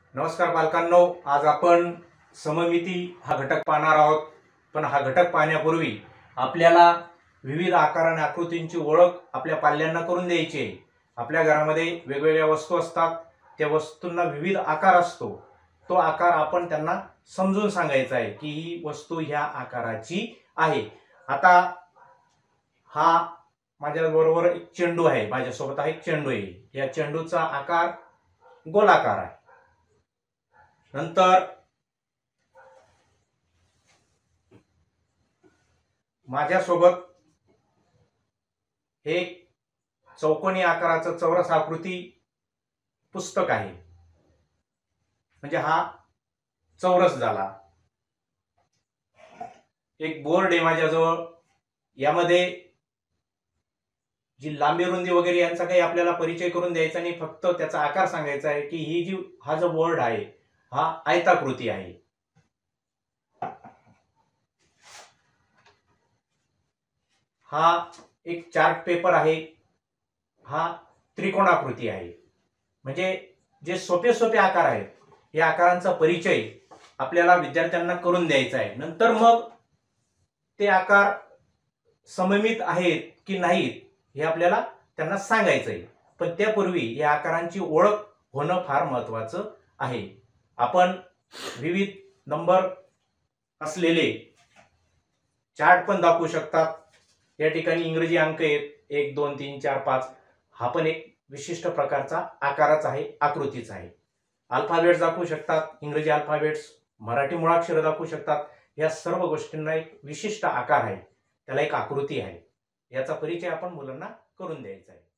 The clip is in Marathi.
नमस्कार बालकांनो, आज आपण सममिती हा घटक पाहणार आहोत। पण हा घटक पाहण्यापूर्वी आपल्याला विविध आकार आणि आकृतींची ओळख आपल्या पाल्यांना करून द्यायची आहे। आपल्या घरामध्ये वेगवेगळ्या वस्तू असतात, त्या वस्तूंना विविध आकार असतो। तो आकार आपण त्यांना समजून सांगायचा आहे की ही वस्तू ह्या आकाराची आहे। आता हा माझ्याबरोबर एक चेंडू आहे, माझ्यासोबत हा एक चेंडू आहे। या चेंडूचा आकार गोलाकार आहे। नंतर माझ्यासोबत हे चौकोनी आकाराचं चौरस आकृती पुस्तक आहे, म्हणजे हा चौरस झाला। एक बोर्ड आहे माझ्याजवळ, यामध्ये जी लांबी रुंदी वगैरे यांचा काही आपल्याला परिचय करून द्यायचा नाही, फक्त त्याचा आकार सांगायचा आहे की हा जो बोर्ड आहे हा आयताकृती आहे। हा एक चार्ट पेपर आहे, हा त्रिकोणाकृती आहे। म्हणजे जे सोपे सोपे आकार आहेत या आकारांचा परिचय आपल्याला विद्यार्थ्यांना करून द्यायचा आहे। नंतर मग ते आकार सममित आहेत की नाहीत हे आपल्याला त्यांना सांगायचं आहे। पण त्यापूर्वी या आकारांची ओळख होणं फार महत्त्वाचं आहे। आपण विविध नंबर असलेले चार्ट पण दाखवू शकतात। या ठिकाणी इंग्रजी अंक आहेत 1 2 3 4 5, हा पण एक विशिष्ट प्रकारचा आकाराचा आहे, आकृतीचा आहे। अल्फाबेट्स दाखवू शकतात, इंग्रजी अल्फाबेट्स, मराठी मुळाक्षर दाखवू शकतात। या सर्व गोष्टींना एक विशिष्ट आकार आहे, त्याला एक आकृती आहे। याचा परिचय आपण मुलांना करून द्यायचा आहे।